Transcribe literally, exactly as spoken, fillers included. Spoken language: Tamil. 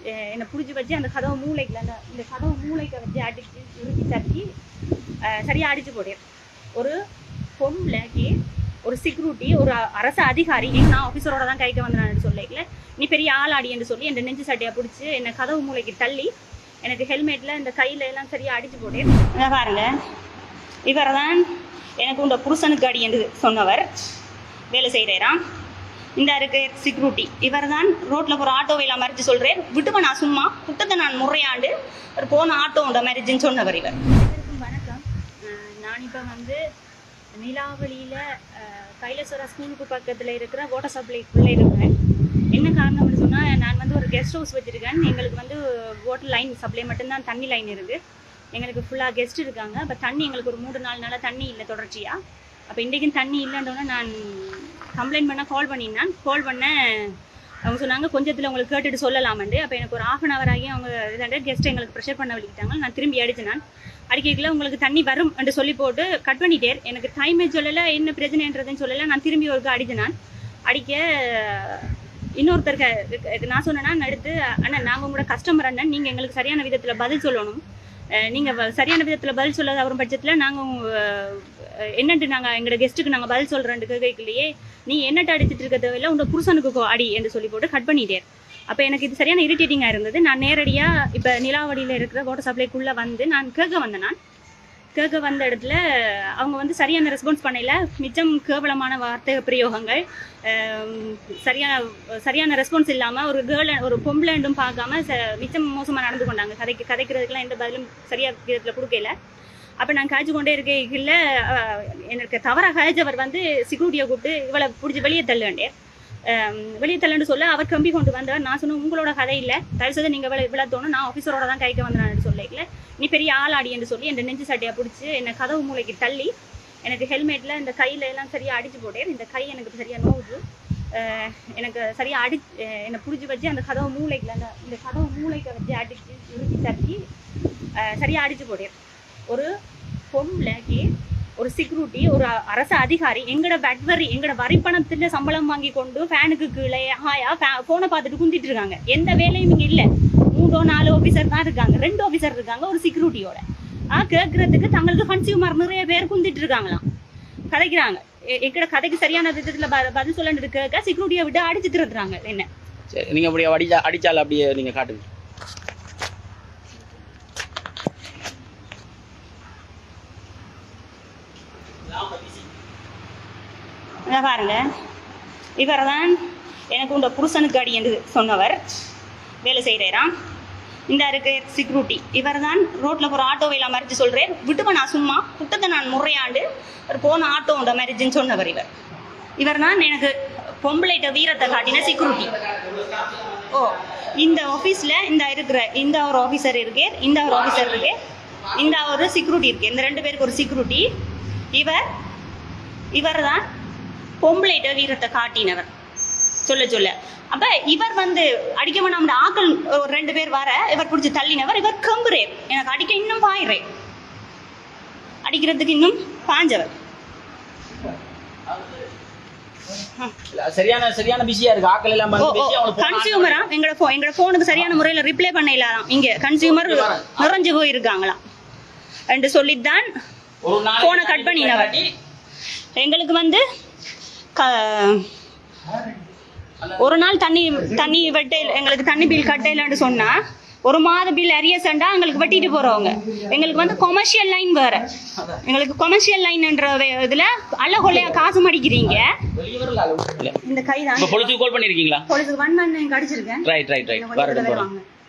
என்னை பிடிச்சி வச்சு அந்த கதவு மூளைக்கில் அந்த இந்த கதவு மூளைக்க வச்சு அடித்து உருக்கி தட்டி சரியாக அடித்து போட்டேன். ஒரு பொம்பளைக்கு ஒரு செக்யூரிட்டி ஒரு அரசு அதிகாரி நான் ஆஃபீஸரோட தான் கைக்க வந்தேன் சொல்லிக்கல, நீ பெரிய ஆளாடி என்று சொல்லி என் நெஞ்சு சட்டையை பிடிச்சி என்னை கதவு மூளைக்கு தள்ளி எனக்கு ஹெல்மெட்டில் இந்த கையில் எல்லாம் சரியாக அடித்து போட்டேன். பாருங்க, இவர் தான் எனக்கு உண்ட புருஷனுக்கு அடி என்று சொன்னவர் வேலை செய்கிறாராம். இந்த இருக்க செக்யூரிட்டி இவர் தான் ரோட்டில் போகிற ஆட்டோவையில் மறைச்சு சொல்கிறேன், விட்டுவன் நான் சும்மா குட்டத்தை நான் முறையாண்டு ஒரு போன ஆட்டோவோட மேரேஜின்னு சொன்னவர் இவர். வணக்கம், நான் இப்போ வந்து நிலாவளியில் கைலாசரா ஸ்கூலுக்கு பக்கத்தில் இருக்கிற வாட்டர் சப்ளைக்குள்ளே இருக்கிறேன். என்ன காரணம்னு சொன்னால், நான் வந்து ஒரு கெஸ்ட் ஹவுஸ் வச்சுருக்கேன். எங்களுக்கு வந்து வாட்டர் லைன் சப்ளை மட்டும்தான், தண்ணி லைன் இருக்குது. எங்களுக்கு ஃபுல்லாக கெஸ்ட் இருக்காங்க. அப்போ தண்ணி எங்களுக்கு ஒரு மூணு நாலு நாளாக தண்ணி இல்லை தொடர்ச்சியாக. அப்போ இன்றைக்கும் தண்ணி இல்லைன்றோன்னா நான் கம்ப்ளைண்ட் பண்ண கால் பண்ணியிருந்தேன். கால் பண்ண அவங்க சொன்னாங்க கொஞ்சத்தில் உங்களுக்கு கேட்டுட்டு சொல்லலாமண்டு. அப்போ எனக்கு ஒரு ஆஃப் அன் ஹவர் ஆகி அவங்க இதாண்ட கெஸ்ட்டை எங்களுக்கு ப்ரெஷர் பண்ண வலிக்கிட்டாங்க. நான் திரும்பி அடிச்சு நான் அடிக்கல உங்களுக்கு தண்ணி வரும் என்று சொல்லி போட்டு கட் பண்ணிட்டேன். எனக்கு டைமே சொல்லலை, என்ன பிரச்சனைன்றதுன்னு சொல்லலை. நான் திரும்பி ஒரு அடிச்சு நான் அடிக்க இன்னொருத்தருக்கு நான் சொன்னேன்னா எடுத்து, அண்ணன் நாங்கள் உங்களோட கஸ்டமர் அண்ணன், நீங்கள் எங்களுக்கு சரியான விதத்தில் பதில் சொல்லணும். நீங்கள் சரியான விதத்தில் பதில் சொல்லாத வரும் பட்சத்தில் நாங்கள் என்னன்ட்டு நாங்கள் எங்களோட கெஸ்ட்டுக்கு நாங்கள் பதில் சொல்கிறேன்ட்டு கேட்கலையே, நீ என்னட்டு அடிச்சுட்டு இருக்க தேவையில்லை, உங்கள் புருஷனுக்கு அடி என்று சொல்லி போட்டு கட் பண்ணிட்டேன். அப்போ எனக்கு இது சரியான இரிட்டேட்டிங்காக இருந்தது. நான் நேரடியாக இப்போ நிலாவடியில் இருக்கிற வாட்டர் சப்ளைக்குள்ளே வந்து நான் கேட்க வந்தேன். நான் கேட்க வந்த இடத்துல அவங்க வந்து சரியான ரெஸ்பான்ஸ் பண்ணல. மிச்சம் கேவலமான வார்த்தை பிரயோகங்கள், சரியான சரியான ரெஸ்பான்ஸ் இல்லாமல் ஒரு கேர்ள் ஒரு பொம்பளைண்டும் பார்க்காம ச மிச்சம் மோசமாக நடந்து கொண்டாங்க. கதைக்கு கதைக்கிறதுக்கெலாம் எந்த பதிலும் சரியாக விதத்தில் கொடுக்கல. அப்போ நான் காய்ச்சி கொண்டே இருக்கையில் எனக்கு தவறாக காய்ச்சவர் வந்து செக்யூரிட்டியை கூப்பிட்டு இவளை பிடிச்சி வெளியே தள்ள வேண்டிய வெளியே தள்ளன்னு சொல்ல அவர் கம்பி கொண்டு வந்தவர். நான் சொன்னேன் உங்களோட கதை இல்லை, தயவுசெய்து நீங்கள் இவ்வளோ இவ்வளோ தோணும், நான் ஆஃபீஸரோட தான் கைக்க வந்தேன் சொல்லிக்கல, நீ பெரிய ஆளாடி என்று சொல்லி என் நெஞ்சு சட்டையை பிடிச்சி என்னை கதவு மூளைக்கு தள்ளி எனக்கு ஹெல்மெட்டில் இந்த கையில் எல்லாம் சரியாக அடித்து போட்டேன். இந்த கை எனக்கு சரியாக நோவுது, எனக்கு சரியாக அடி என்னை பிடிச்சி வச்சு அந்த கதவு மூளைக்கில் அந்த இந்த கதவு மூளைக்க வச்சு அடித்து உருக்கி தட்டி சரியாக அடித்து போட்டேன். ஒரு பொம்பளைக்கு ஒரு செக்யூரிட்டி ஒரு அரசு அதிகாரி எங்களோட வரி எங்களோட வரி பணத்துல சம்பளம் வாங்கி கொண்டு ஃபேனுக்கு கீழே ஹாயா ஃபோனை பார்த்துட்டு குந்திட்டு இருக்காங்க. எந்த வேலையும் இங்கே இல்லை. மூணோ நாலு ஆஃபீஸர் தான் இருக்காங்க, ரெண்டு ஆஃபீஸர் இருக்காங்க ஒரு செக்யூரிட்டியோட. ஆ கேட்கறதுக்கு தங்களுக்கு கன்சியூமர் நிறைய பேர் குந்திட்டு இருக்காங்களாம், கதைக்கிறாங்க. எங்கட கதைக்கு சரியான விதத்துல பதில் சொல்லு கேட்க செக்யூரிட்டியை விட்டு அடிச்சுட்டு இருக்கிறாங்க. என்ன நீங்க அப்படியே அடிச்சா அடிச்சால அப்படியே நீங்க காட்டுங்க. பாருங்க, இவர் தான் எனக்கு உண்ட புருஷனுக்கு அடி என்று சொன்னவர் வேலை செய்கிறாராம். இந்த இருக்க செக்யூரிட்டி இவர் தான் ரோட்டில் போகிற ஆட்டோவையில் மறைச்சு சொல்கிறேன், விட்டுவன் நான் சும்மா குட்டத்தை நான் முறையாண்டு ஒரு போன ஆட்டோவோட மேரேஜின்னு சொன்னவர் இவர். இவர் தான் எனக்கு பொம்பளைட்ட வீரத்தை காட்டின செக்யூரிட்டி. ஓ, இந்த ஆஃபீஸில் இந்த இருக்கிற இந்த ஒரு ஆஃபீஸர் இருக்கே, இந்த ஒரு ஆஃபீஸர் இருக்கே, இந்த ஒரு செக்யூரிட்டி இருக்கு, இந்த ரெண்டு பேருக்கு ஒரு செக்யூரிட்டி. இவர் இவர் தான் பொம்பளைட்ட வீரத்தை காட்டினவர் சொல்ல சொல்ல. அப்ப இவர் வந்து அடிக்க வேணாம் ஆக்கள் ஒரு ரெண்டு பேர் வர இவர் பிடிச்சி தள்ளினவர். இவர் கம்புறேன், எனக்கு அடிக்க இன்னும் பாயிறேன், அடிக்கிறதுக்கு இன்னும் பாஞ்சவர். சரியான சரியான பிஸியா இருக்கு ஆக்கள் எல்லாம் வந்து பிஸியா. கன்சியூமரா எங்களோட ஃபோன் எங்களோட ஃபோனுக்கு சரியான முறையில் ரிப்ளை பண்ண இல்லாதான் இங்க கன்சியூமர் நிறைஞ்சு போயிருக்காங்களாம் என்று சொல்லித்தான் போனை கட் பண்ணினவர். எங்களுக்கு வந்து ஒரு நாள் தண்ணி தண்ணி வெட்ட எங்களுக்கு தண்ணி பில் கட்டலன்னு சொன்னா ஒரு மாத பில் அரியசண்டா எங்களுக்கு வெட்டிட்டு போறவங்க. எங்களுக்கு வந்து கொமர்ஷியல் லைன் வேற, எங்களுக்கு கொமர்ஷியல் லைன்ன்ற இதுல அல்ல கொள்ளையா காசு மடிக்கிறீங்க. இந்த கைதான் போலீஸுக்கு கால் பண்ணிருக்கீங்களா? போலீஸுக்கு ஒன் ஒன் அடிச்சிருக்கேன். Right right right.